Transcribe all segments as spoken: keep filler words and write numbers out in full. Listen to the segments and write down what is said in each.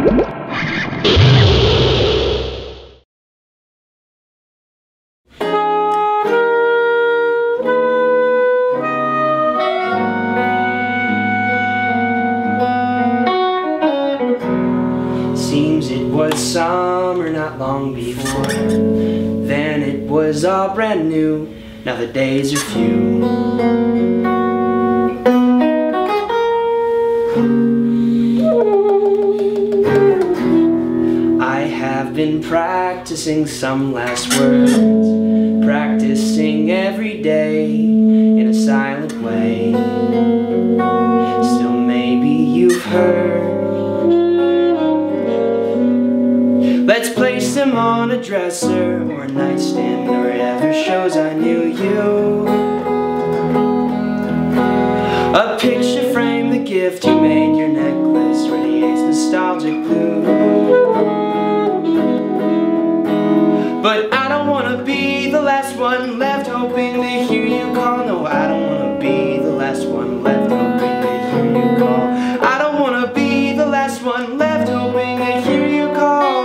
Seems it was summer not long before, then it was all brand new, now the days are few. I have been practicing some last words, practicing every day in a silent way. Still maybe you've heard. Let's place them on a dresser or a nightstand or whatever shows I knew you. A picture frame the gift you made, your necklace radiates nostalgic blue. But I don't want to be the last one left hoping to hear you call. No, I don't want to be the last one left hoping to hear you call. I don't want to be the last one left hoping to hear you call.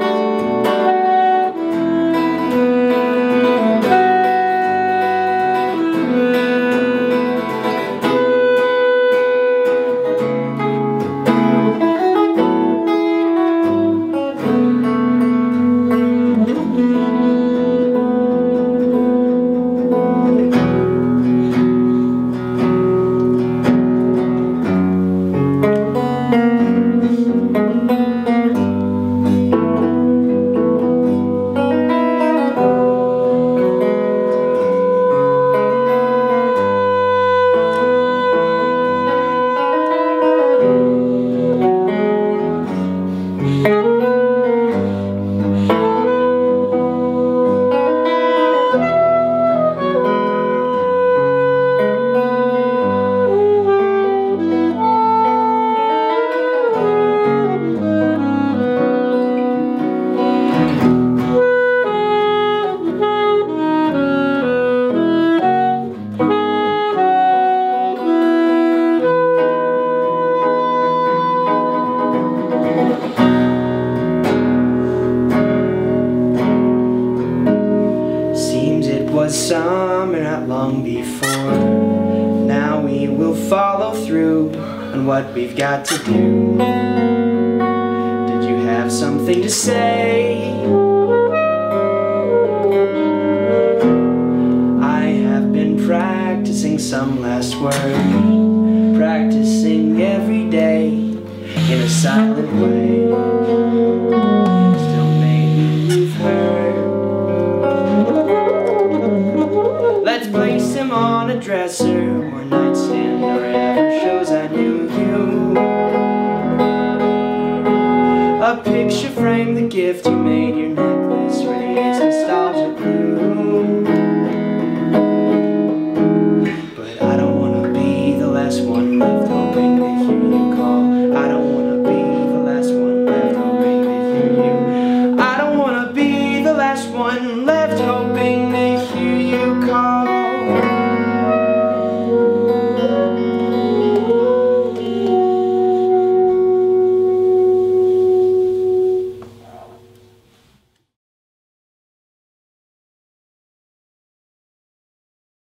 Summer not long before, now we will follow through on what we've got to do. Did you have something to say? I have been practicing some last word, practicing every day in a silent way. Still maybe you've heard. Let's place him on a dresser or a nightstand or whatever shows I knew you. A picture frame the gift you made, your necklace radiates nostalgia blue.